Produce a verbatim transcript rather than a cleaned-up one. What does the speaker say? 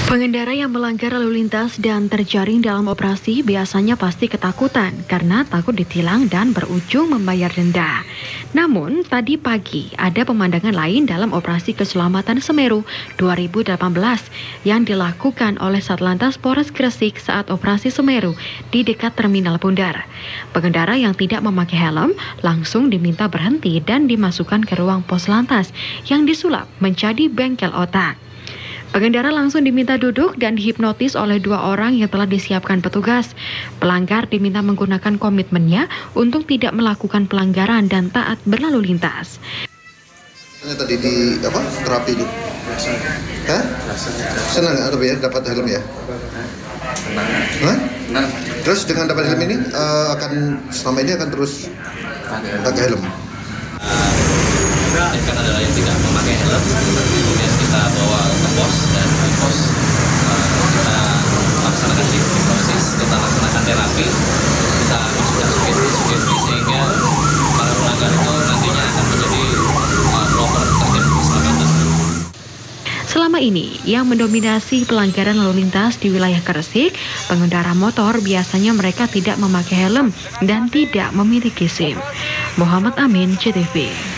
Pengendara yang melanggar lalu lintas dan terjaring dalam operasi biasanya pasti ketakutan karena takut ditilang dan berujung membayar denda. Namun, tadi pagi ada pemandangan lain dalam operasi keselamatan Semeru dua ribu delapan belas yang dilakukan oleh Satlantas Polres Gresik saat operasi Semeru di dekat Terminal Bundar. Pengendara yang tidak memakai helm langsung diminta berhenti dan dimasukkan ke ruang pos lantas yang disulap menjadi bengkel otak. Pengendara langsung diminta duduk dan dihipnotis oleh dua orang yang telah disiapkan petugas. Pelanggar diminta menggunakan komitmennya untuk tidak melakukan pelanggaran dan taat berlalu lintas. Tadi di apa terapi itu? Hah? Senang atau ya dapat helm ya? Hah? Terus dengan dapat helm ini uh, akan selama ini akan terus pakai helm? Kan adalah yang tidak memakai helm, kemudian kita bawa ke pos dan di pos uh, kita laksanakan hipnosis, kita laksanakan terapi, kita masukkan sugesti-sugesti sehingga para pelanggar itu nantinya akan menjadi uh, pelopor tertib keselamatan. Selama ini, yang mendominasi pelanggaran lalu lintas di wilayah Gresik, pengendara motor biasanya mereka tidak memakai helm dan tidak memiliki SIM. Muhammad Amin, C T V.